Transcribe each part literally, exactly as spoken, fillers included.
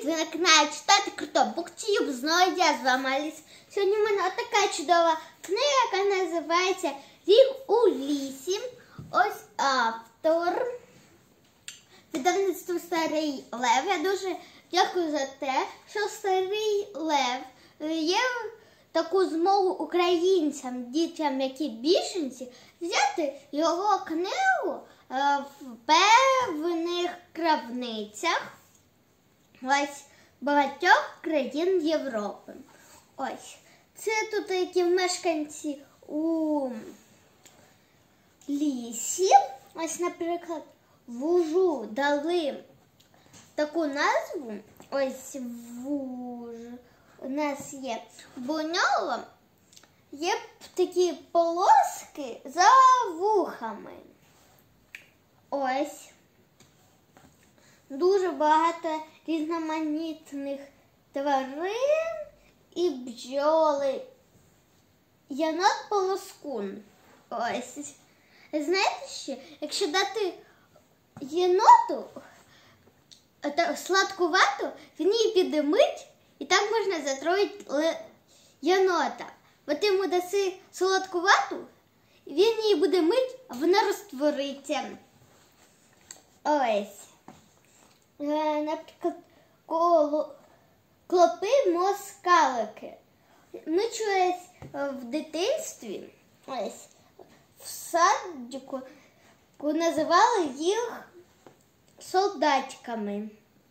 ви на каналі Читати Круто BookTube. Знову я з вами Аліса. Сьогодні в мене така чудова книга, яка називається Рік у лісі. Ось автор. Видавництво Старий Лев. Я дуже дякую за те, що Старий Лев є таку змогу українцям, дітям, які біженці, взяти його книгу в певних крамницях ось багатьох країн Європи. Ось. Це тут такі мешканці у лісі. Ось, наприклад, вужу дали таку назву. Ось вуж. У нас є. Бо у нього є такі полоски за вухами. Ось. Дуже багато різноманітних тварин і бджоли. Єнот полоскун. Ось. Знаєте що? Якщо дати єноту сладкувату, він її підемить, і так можна затроїти єнота. От йому даси солодкувату, він її буде мить, а вона розтвориться. Ось. Наприклад, клопи москалики. Ми чулись в дитинстві, ось, в садку називали їх солдатиками.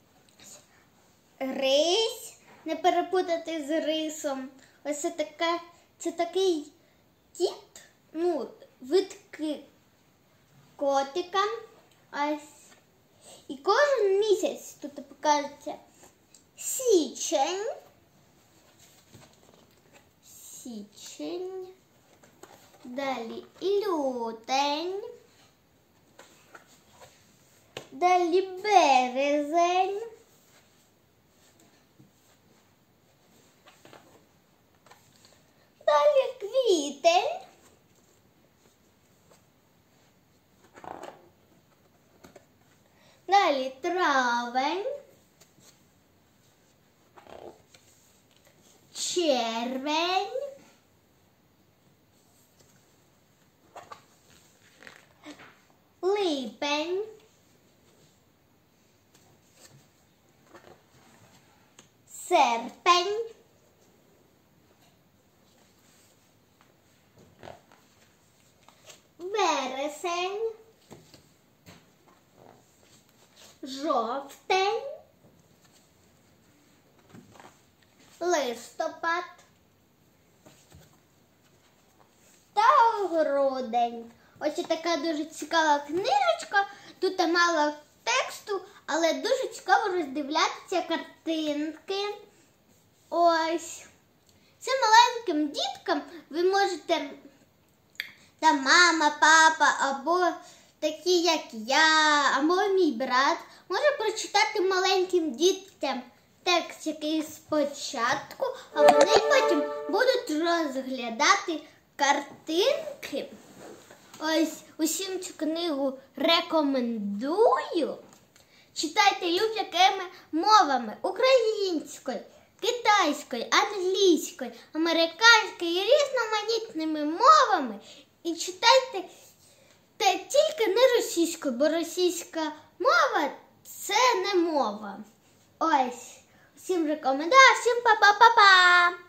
Рись, не перепутати з рисом. Ось це, така, це такий кіт, ну, вид котика. Ось. І кожен місяць тут покажеться січень. Січень. Далі лютень. Далі березень. Далі квітень. Далі травень, червень, липень, серпень, вересень, жовтень, листопад та грудень. Ось така дуже цікава книжечка. Тут мало тексту, але дуже цікаво роздивлятися картинки. Ось. Це маленьким діткам ви можете, та мама, папа, або такі, як я, або мій брат, може прочитати маленьким діткам текст, який спочатку, а вони потім будуть розглядати картинки. Ось усім цю книгу рекомендую. Читайте будь-якими мовами: українською, китайською, англійською, американською і різноманітними мовами. І читайте та тільки не російською, бо російська мова – це не мова. Ось. Всім рекомендую, всім па-па-па-па!